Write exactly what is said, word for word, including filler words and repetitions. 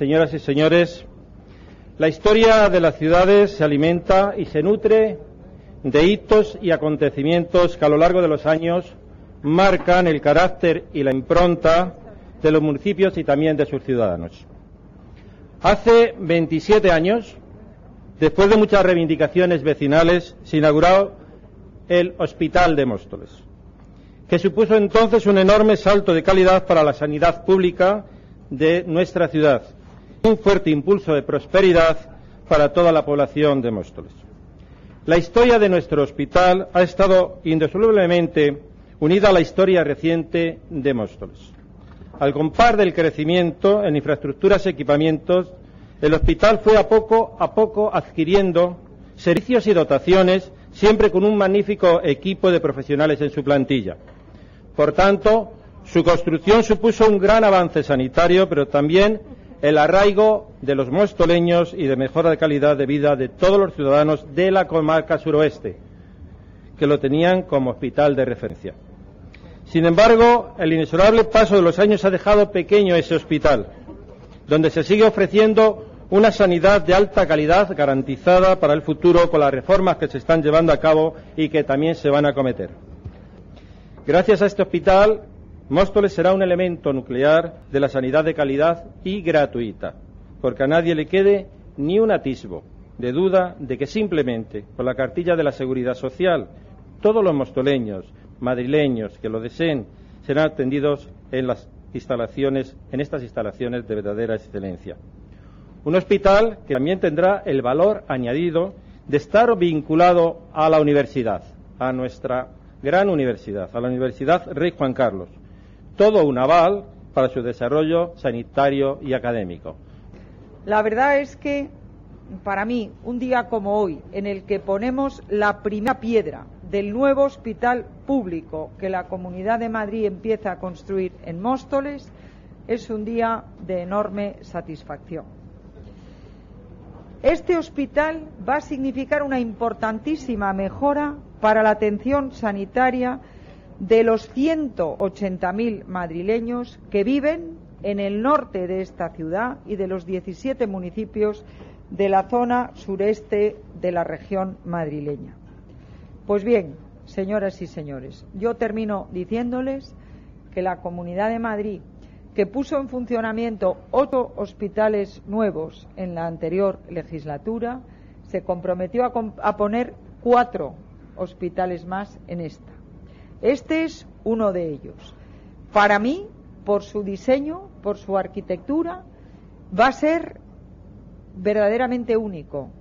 señoras y señores, la historia de las ciudades se alimenta y se nutre de hitos y acontecimientos que a lo largo de los años marcan el carácter y la impronta de los municipios y también de sus ciudadanos. Hace veintisiete años, después de muchas reivindicaciones vecinales, se inauguró el Hospital de Móstoles, que supuso entonces un enorme salto de calidad para la sanidad pública de nuestra ciudad, un fuerte impulso de prosperidad para toda la población de Móstoles. La historia de nuestro hospital ha estado indisolublemente unida a la historia reciente de Móstoles. Al compás del crecimiento en infraestructuras y equipamientos, el hospital fue a poco a poco adquiriendo servicios y dotaciones, siempre con un magnífico equipo de profesionales en su plantilla. Por tanto, su construcción supuso un gran avance sanitario, pero también el arraigo de los mostoleños y de mejora de calidad de vida de todos los ciudadanos de la comarca suroeste, que lo tenían como hospital de referencia. Sin embargo, el inexorable paso de los años ha dejado pequeño ese hospital, donde se sigue ofreciendo una sanidad de alta calidad garantizada para el futuro con las reformas que se están llevando a cabo y que también se van a acometer. Gracias a este hospital, Móstoles será un elemento nuclear de la sanidad de calidad y gratuita, porque a nadie le quede ni un atisbo de duda de que simplemente por la cartilla de la Seguridad Social todos los mostoleños, madrileños que lo deseen serán atendidos en las instalaciones, en estas instalaciones de verdadera excelencia. Un hospital que también tendrá el valor añadido de estar vinculado a la universidad, a nuestra gran universidad, a la Universidad Rey Juan Carlos. Todo un aval para su desarrollo sanitario y académico. La verdad es que, para mí, un día como hoy, en el que ponemos la primera piedra del nuevo hospital público que la Comunidad de Madrid empieza a construir en Móstoles, es un día de enorme satisfacción. Este hospital va a significar una importantísima mejora para la atención sanitaria de los ciento ochenta mil madrileños que viven en el norte de esta ciudad y de los diecisiete municipios de la zona sureste de la región madrileña. Pues bien, señoras y señores, yo termino diciéndoles que la Comunidad de Madrid, que puso en funcionamiento ocho hospitales nuevos en la anterior legislatura, se comprometió a, a poner cuatro hospitales más en esta. Este es uno de ellos. Para mí, por su diseño, por su arquitectura, va a ser verdaderamente único.